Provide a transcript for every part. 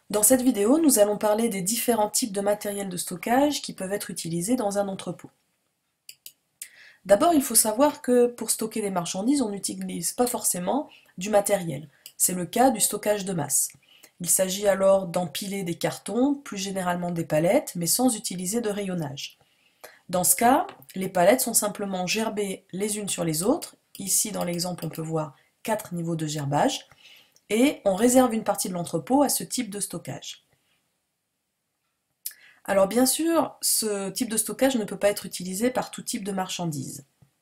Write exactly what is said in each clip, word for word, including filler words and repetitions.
Dans cette vidéo, nous allons parler des différents types de matériel de stockage qui peuvent être utilisés dans un entrepôt. D'abord, il faut savoir que pour stocker des marchandises, on n'utilise pas forcément du matériel. C'est le cas du stockage de masse. Il s'agit alors d'empiler des cartons, plus généralement des palettes, mais sans utiliser de rayonnage. Dans ce cas, les palettes sont simplement gerbées les unes sur les autres. Ici, dans l'exemple, on peut voir quatre niveaux de gerbage. Et on réserve une partie de l'entrepôt à ce type de stockage. Alors bien sûr, ce type de stockage ne peut pas être utilisé par tout type de marchandise.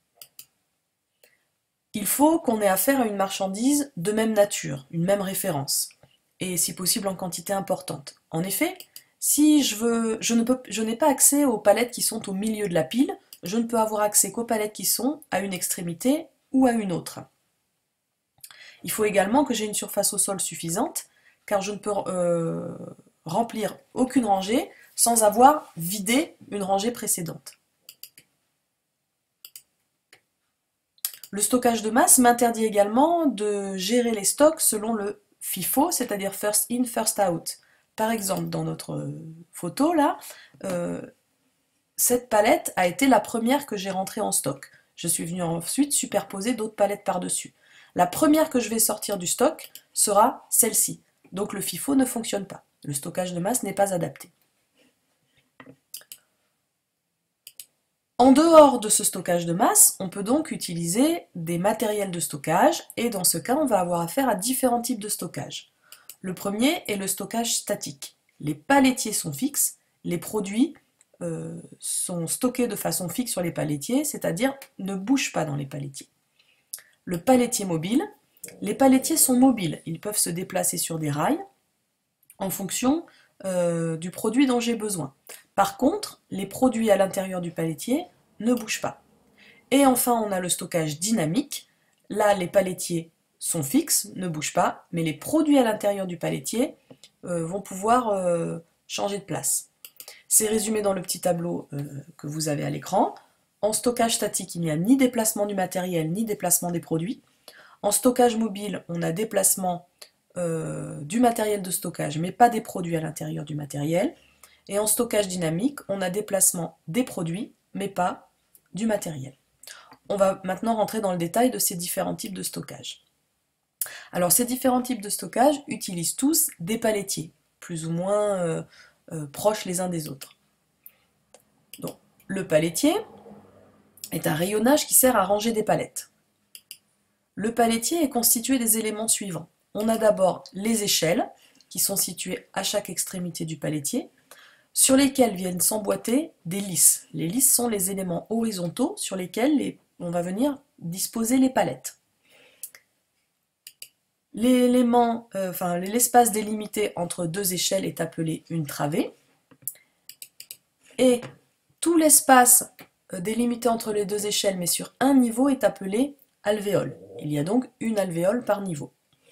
Il faut qu'on ait affaire à une marchandise de même nature, une même référence, et si possible en quantité importante. En effet, si je veux, je ne peux, je n'ai pas accès aux palettes qui sont au milieu de la pile, je ne peux avoir accès qu'aux palettes qui sont à une extrémité ou à une autre. Il faut également que j'ai une surface au sol suffisante, car je ne peux euh, remplir aucune rangée sans avoir vidé une rangée précédente. Le stockage de masse m'interdit également de gérer les stocks selon le FIFO, c'est-à-dire first in, first out. Par exemple, dans notre photo là, euh, cette palette a été la première que j'ai rentrée en stock. Je suis venue ensuite superposer d'autres palettes par-dessus. La première que je vais sortir du stock sera celle-ci. Donc le FIFO ne fonctionne pas. Le stockage de masse n'est pas adapté. En dehors de ce stockage de masse, on peut donc utiliser des matériels de stockage et dans ce cas, on va avoir affaire à différents types de stockage. Le premier est le stockage statique. Les palettiers sont fixes, les produits euh, sont stockés de façon fixe sur les palettiers, c'est-à-dire ne bougent pas dans les palettiers. Le palettier mobile, les palettiers sont mobiles, ils peuvent se déplacer sur des rails en fonction euh, du produit dont j'ai besoin. Par contre, les produits à l'intérieur du palettier ne bougent pas. Et enfin, on a le stockage dynamique. Là, les palettiers sont fixes, ne bougent pas, mais les produits à l'intérieur du palettier euh, vont pouvoir euh, changer de place. C'est résumé dans le petit tableau euh, que vous avez à l'écran. En stockage statique, il n'y a ni déplacement du matériel, ni déplacement des produits. En stockage mobile, on a déplacement euh, du matériel de stockage, mais pas des produits à l'intérieur du matériel. Et en stockage dynamique, on a déplacement des produits, mais pas du matériel. On va maintenant rentrer dans le détail de ces différents types de stockage. Alors, ces différents types de stockage utilisent tous des palettiers, plus ou moins euh, euh, proches les uns des autres. Donc, le palettier est un rayonnage qui sert à ranger des palettes. Le palettier est constitué des éléments suivants. On a d'abord les échelles, qui sont situées à chaque extrémité du palettier, sur lesquelles viennent s'emboîter des lisses. Les lisses sont les éléments horizontaux sur lesquels les, on va venir disposer les palettes. L'élément, euh, enfin, l'espace délimité entre deux échelles est appelé une travée, et tout l'espace délimité entre les deux échelles, mais sur un niveau, est appelé alvéole. Il y a donc une alvéole par niveau.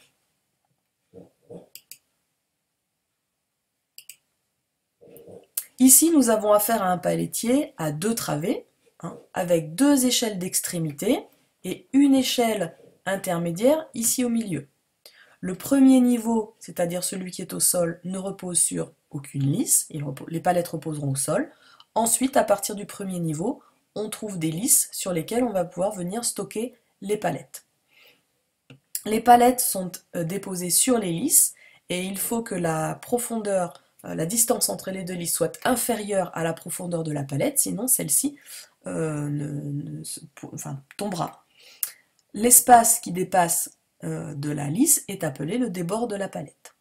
Ici, nous avons affaire à un palettier à deux travées, hein, avec deux échelles d'extrémité et une échelle intermédiaire ici au milieu. Le premier niveau, c'est-à-dire celui qui est au sol, ne repose sur aucune lisse, les palettes reposeront au sol. Ensuite, à partir du premier niveau, on trouve des lisses sur lesquelles on va pouvoir venir stocker les palettes. Les palettes sont déposées sur les lisses et il faut que la profondeur, la distance entre les deux lisses soit inférieure à la profondeur de la palette, sinon celle-ci euh, ne, ne, enfin, tombera. L'espace qui dépasse euh, de la lisse est appelé le débord de la palette.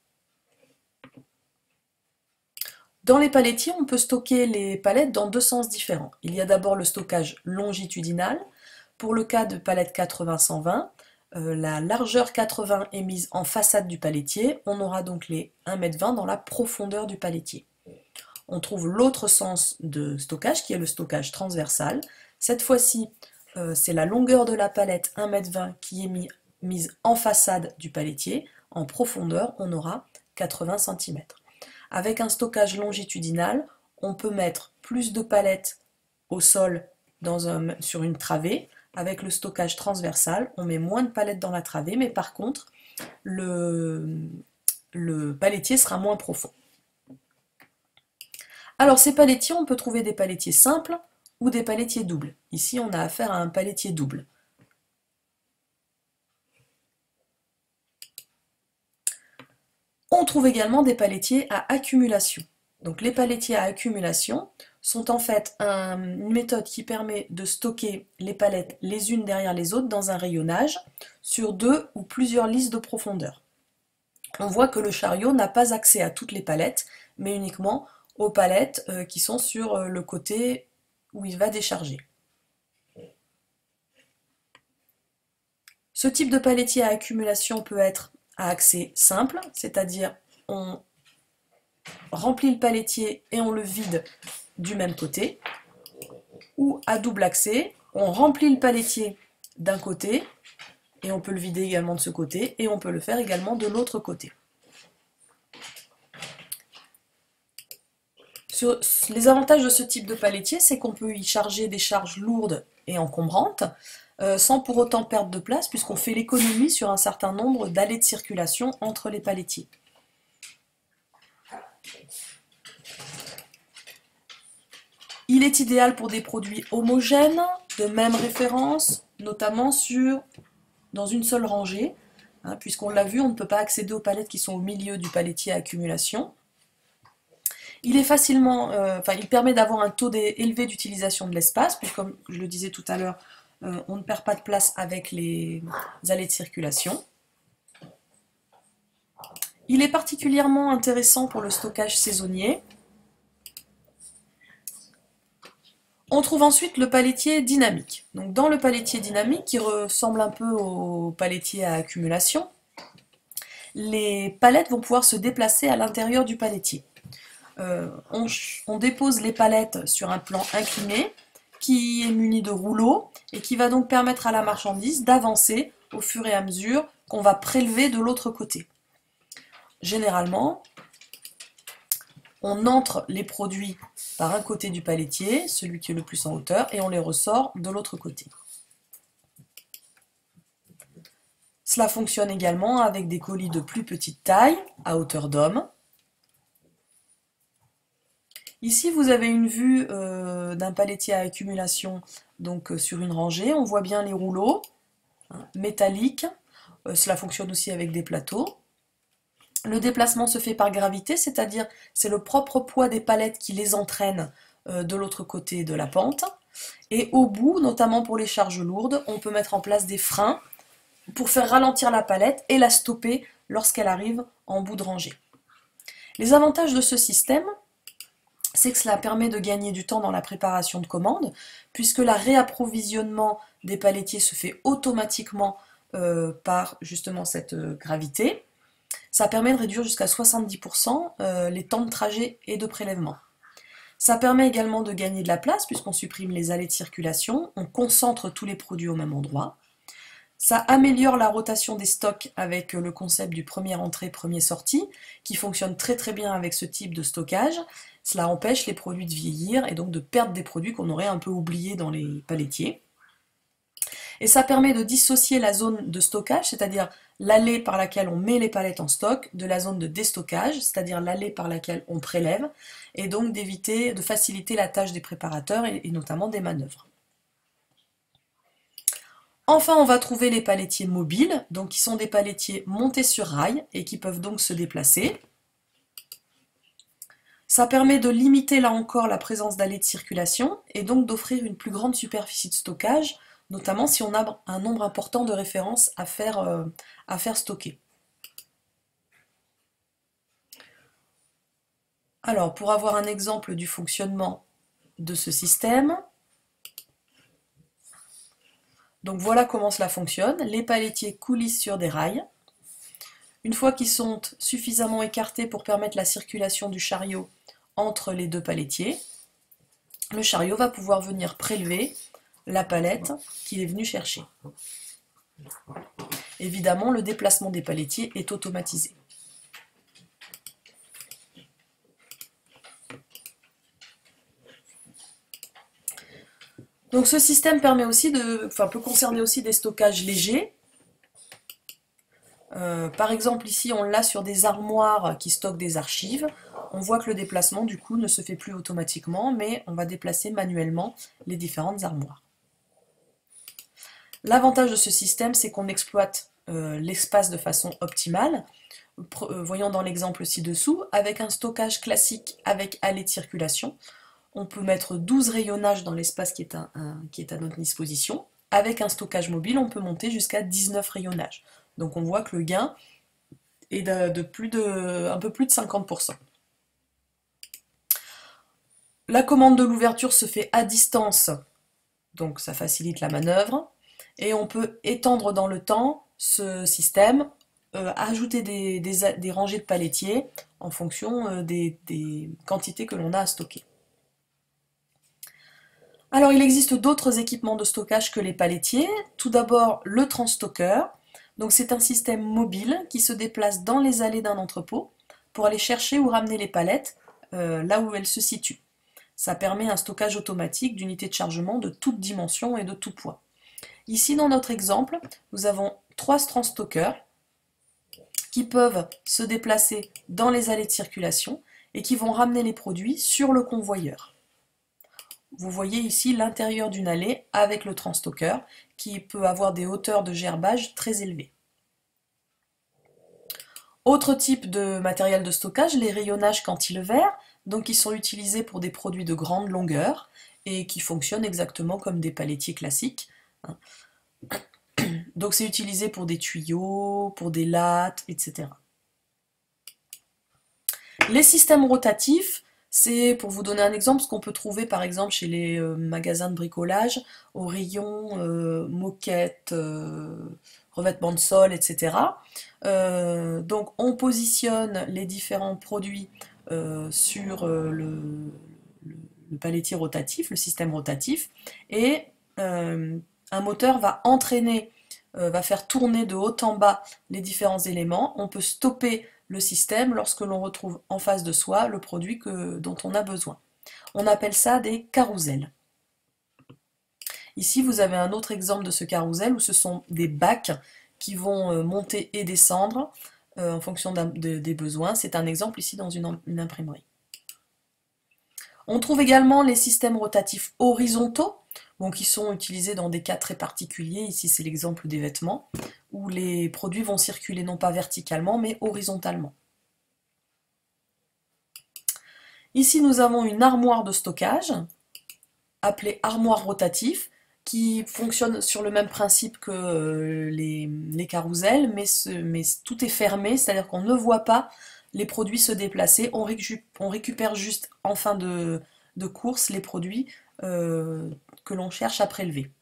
Dans les palettiers, on peut stocker les palettes dans deux sens différents. Il y a d'abord le stockage longitudinal. Pour le cas de palette quatre-vingts cent vingt, euh, la largeur quatre-vingts est mise en façade du palettier. On aura donc les un mètre vingt dans la profondeur du palettier. On trouve l'autre sens de stockage qui est le stockage transversal. Cette fois-ci, euh, c'est la longueur de la palette un mètre vingt qui est mis, mise en façade du palettier. En profondeur, on aura quatre-vingts centimètres. Avec un stockage longitudinal, on peut mettre plus de palettes au sol dans un, sur une travée. Avec le stockage transversal, on met moins de palettes dans la travée, mais par contre, le, le palettier sera moins profond. Alors ces palettiers, on peut trouver des palettiers simples ou des palettiers doubles. Ici, on a affaire à un palettier double. On trouve également des palettiers à accumulation. Donc les palettiers à accumulation sont en fait un, une méthode qui permet de stocker les palettes les unes derrière les autres dans un rayonnage sur deux ou plusieurs listes de profondeur. On voit que le chariot n'a pas accès à toutes les palettes, mais uniquement aux palettes euh, qui sont sur euh, le côté où il va décharger. Ce type de palettier à accumulation peut être à accès simple, c'est-à-dire on remplit le palettier et on le vide du même côté, ou à double accès, on remplit le palettier d'un côté et on peut le vider également de ce côté et on peut le faire également de l'autre côté. Sur les avantages de ce type de palettier, c'est qu'on peut y charger des charges lourdes et encombrantes, euh, sans pour autant perdre de place, puisqu'on fait l'économie sur un certain nombre d'allées de circulation entre les palettiers. Il est idéal pour des produits homogènes, de même référence, notamment sur, dans une seule rangée, hein, puisqu'on l'a vu, on ne peut pas accéder aux palettes qui sont au milieu du palettier à accumulation. Il est facilement, euh, enfin, il permet d'avoir un taux élevé d'utilisation de l'espace, puisque comme je le disais tout à l'heure, euh, on ne perd pas de place avec les allées de circulation. Il est particulièrement intéressant pour le stockage saisonnier. On trouve ensuite le palettier dynamique. Donc dans le palettier dynamique, qui ressemble un peu au palettier à accumulation, les palettes vont pouvoir se déplacer à l'intérieur du palettier. Euh, on, on dépose les palettes sur un plan incliné qui est muni de rouleaux et qui va donc permettre à la marchandise d'avancer au fur et à mesure qu'on va prélever de l'autre côté. Généralement, on entre les produits par un côté du palettier, celui qui est le plus en hauteur, et on les ressort de l'autre côté. Cela fonctionne également avec des colis de plus petite taille, à hauteur d'homme. Ici, vous avez une vue euh, d'un palettier à accumulation donc, euh, sur une rangée. On voit bien les rouleaux hein, métalliques. Euh, cela fonctionne aussi avec des plateaux. Le déplacement se fait par gravité, c'est-à-dire c'est le propre poids des palettes qui les entraîne euh, de l'autre côté de la pente. Et au bout, notamment pour les charges lourdes, on peut mettre en place des freins pour faire ralentir la palette et la stopper lorsqu'elle arrive en bout de rangée. Les avantages de ce système, c'est que cela permet de gagner du temps dans la préparation de commandes, puisque le réapprovisionnement des palettiers se fait automatiquement euh, par justement cette euh, gravité. Ça permet de réduire jusqu'à soixante-dix pour cent euh, les temps de trajet et de prélèvement. Ça permet également de gagner de la place, puisqu'on supprime les allées de circulation, on concentre tous les produits au même endroit. Ça améliore la rotation des stocks avec le concept du premier entrée, premier sortie, qui fonctionne très très bien avec ce type de stockage. Cela empêche les produits de vieillir et donc de perdre des produits qu'on aurait un peu oubliés dans les palettiers. Et ça permet de dissocier la zone de stockage, c'est-à-dire l'allée par laquelle on met les palettes en stock, de la zone de déstockage, c'est-à-dire l'allée par laquelle on prélève, et donc d'éviter, de faciliter la tâche des préparateurs et, et notamment des manœuvres. Enfin, on va trouver les palettiers mobiles, donc qui sont des palettiers montés sur rail et qui peuvent donc se déplacer. Ça permet de limiter là encore la présence d'allées de circulation et donc d'offrir une plus grande superficie de stockage, notamment si on a un nombre important de références à faire, euh, à faire stocker. Alors, pour avoir un exemple du fonctionnement de ce système, donc voilà comment cela fonctionne. Les palettiers coulissent sur des rails. Une fois qu'ils sont suffisamment écartés pour permettre la circulation du chariot entre les deux palettiers, le chariot va pouvoir venir prélever la palette qu'il est venu chercher. Évidemment, le déplacement des palettiers est automatisé. Donc ce système permet aussi de, enfin, peut concerner aussi des stockages légers, Euh, par exemple, ici, on l'a sur des armoires qui stockent des archives. On voit que le déplacement, du coup, ne se fait plus automatiquement, mais on va déplacer manuellement les différentes armoires. L'avantage de ce système, c'est qu'on exploite euh, l'espace de façon optimale. Euh, voyons dans l'exemple ci-dessous, avec un stockage classique avec allée de circulation, on peut mettre douze rayonnages dans l'espace qui, qui est à notre disposition. Avec un stockage mobile, on peut monter jusqu'à dix-neuf rayonnages. Donc on voit que le gain est de, de plus de, un peu plus de cinquante pour cent. La commande de l'ouverture se fait à distance, donc ça facilite la manœuvre. Et on peut étendre dans le temps ce système, euh, ajouter des, des, des rangées de palettiers en fonction euh, des, des quantités que l'on a à stocker. Alors il existe d'autres équipements de stockage que les palettiers. Tout d'abord le transstockeur. Donc c'est un système mobile qui se déplace dans les allées d'un entrepôt pour aller chercher ou ramener les palettes euh, là où elles se situent. Ça permet un stockage automatique d'unités de chargement de toutes dimensions et de tout poids. Ici, dans notre exemple, nous avons trois transstockeurs qui peuvent se déplacer dans les allées de circulation et qui vont ramener les produits sur le convoyeur. Vous voyez ici l'intérieur d'une allée avec le transstockeur qui peut avoir des hauteurs de gerbage très élevées. Autre type de matériel de stockage, les rayonnages cantilever, donc qui sont utilisés pour des produits de grande longueur et qui fonctionnent exactement comme des palettiers classiques. Donc c'est utilisé pour des tuyaux, pour des lattes, et cetera. Les systèmes rotatifs, c'est, pour vous donner un exemple, ce qu'on peut trouver par exemple chez les euh, magasins de bricolage, au rayon euh, moquette, euh, revêtement de sol, et cetera. Euh, donc on positionne les différents produits euh, sur euh, le, le, le palettier rotatif, le système rotatif, et euh, un moteur va entraîner, euh, va faire tourner de haut en bas les différents éléments. On peut stopper le système lorsque l'on retrouve en face de soi le produit que, dont on a besoin. On appelle ça des carousels. Ici, vous avez un autre exemple de ce carrousel où ce sont des bacs qui vont monter et descendre euh, en fonction de, des besoins. C'est un exemple ici dans une, une imprimerie. On trouve également les systèmes rotatifs horizontaux, bon, qui sont utilisés dans des cas très particuliers. Ici, c'est l'exemple des vêtements, où les produits vont circuler non pas verticalement, mais horizontalement. Ici, nous avons une armoire de stockage, appelée armoire rotatif, qui fonctionne sur le même principe que les, les carousels, mais, ce, mais tout est fermé, c'est-à-dire qu'on ne voit pas les produits se déplacer, on, récup on récupère juste en fin de, de course les produits euh, que l'on cherche à prélever.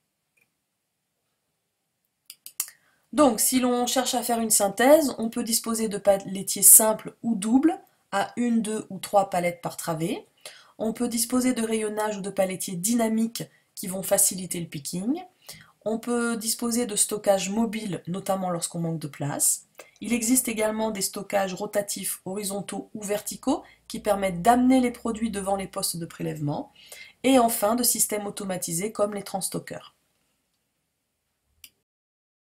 Donc si l'on cherche à faire une synthèse, on peut disposer de palettiers simples ou doubles, à une, deux ou trois palettes par travée. On peut disposer de rayonnages ou de palettiers dynamiques qui vont faciliter le picking. On peut disposer de stockage mobile, notamment lorsqu'on manque de place. Il existe également des stockages rotatifs horizontaux ou verticaux qui permettent d'amener les produits devant les postes de prélèvement. Et enfin, de systèmes automatisés comme les transstockeurs.